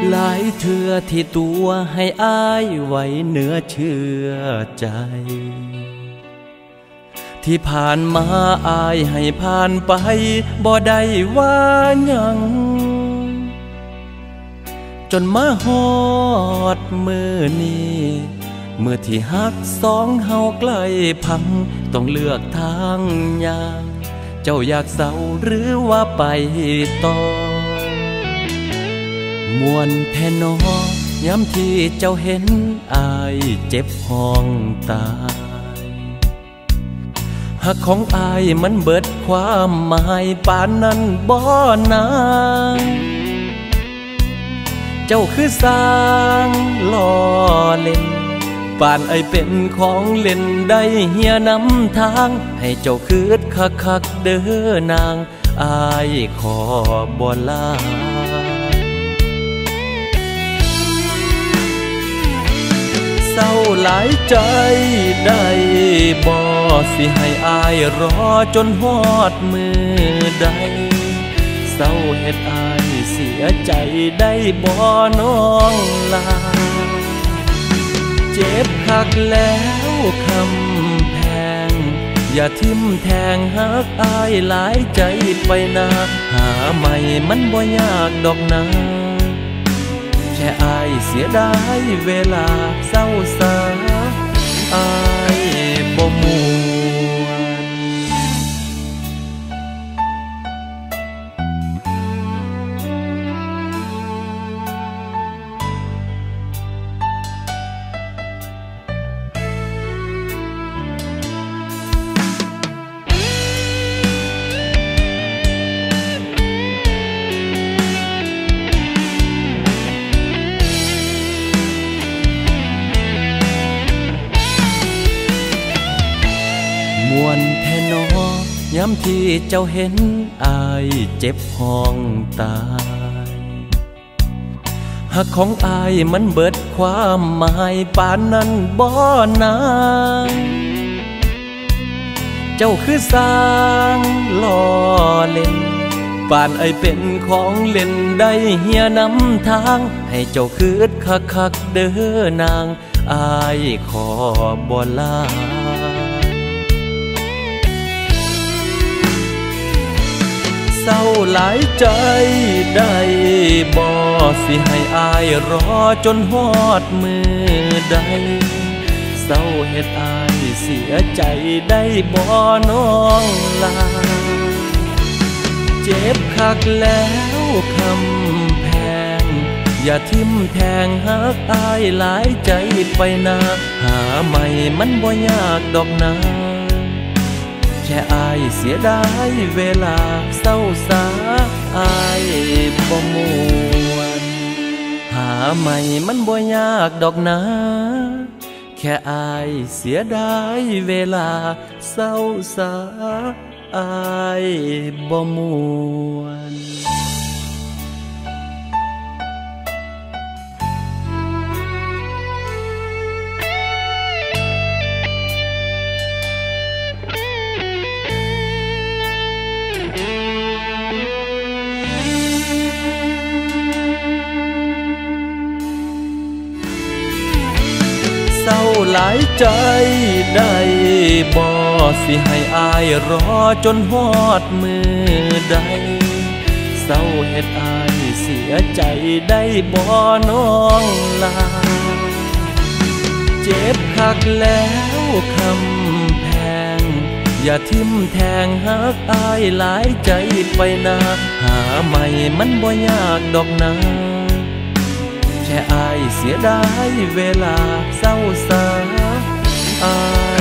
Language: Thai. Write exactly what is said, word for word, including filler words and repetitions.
หลายเทื่อที่ตัวให้อายไว้เหนือเชื่อใจที่ผ่านมาอายให้ผ่านไปบ่ได้ว่าหยังจนมาฮอดมือนี้เมื่อที่ฮักสองเฮาใกล้พังต้องเลือกทางยางเจ้าอยากเศร้าหรือว่าไปต่อมวนแทนอย้ำที่เจ้าเห็นอายเจ็บห้องตายหักของอายมันเบิดความหมายปานนั้นบ่นางเจ้าคือสร้างล่อเล่นปานไอเป็นของเล่นได้เฮียนำทางให้เจ้าคืดคักคักเด้อนางอายขอบ่ลาเศร้าหลายใจได้บ่สิให้อายรอจนฮอดมือใดเศร้าเฮ็ดอายเสียใจได้บ่น้องลาเจ็บคักแล้วคำแพงอย่าทิ่มแทงหักอายหลายใจไปนาหาใหม่มันบ่ยากดอกนะแค่อายเสียดายเวลาเศร้าสาอายบ่ม่วนมวนแทนอย้ำที่เจ้าเห็นอายเจ็บห้องตายหักของอายมันเบิดความหมายปานนั้นบ่นางเจ้าคือสร้างล่อเล่นปานไอเป็นของเล่นได้เฮียนำทางให้เจ้าคืดคักคักเด้อนางอายขอบ่ลาเศร้าหลายใจได้บ่สิให้อายรอจนฮอดมือใดเศร้าเฮ็ดอายเสียใจได้บ่น้องลาเจ็บคักแล้วคำแพงอย่าทิ่มแทงหักอายหลายใจไปนาหาใหม่มันบ่ยากดอกนะแค่อายเสียดายเวลาเศร้าสาอายบ่ม่วนหาใหม่มันบ่ยากดอกนะแค่อายเสียดายเวลาเศร้าสาอายบ่ม่วนเศร้าหลายใจได้บ่สิให้อายรอจนฮอดมือใดเศร้าเฮ็ดอายเสียใจได้บ่น้องลาเจ็บคักแล้วคำแพงอย่าทิ่มแทงหักอายหลายใจไปนาหาใหม่มันบ่ยากดอกนะแค่อายเสียดายเวลาเศร้าสาอาย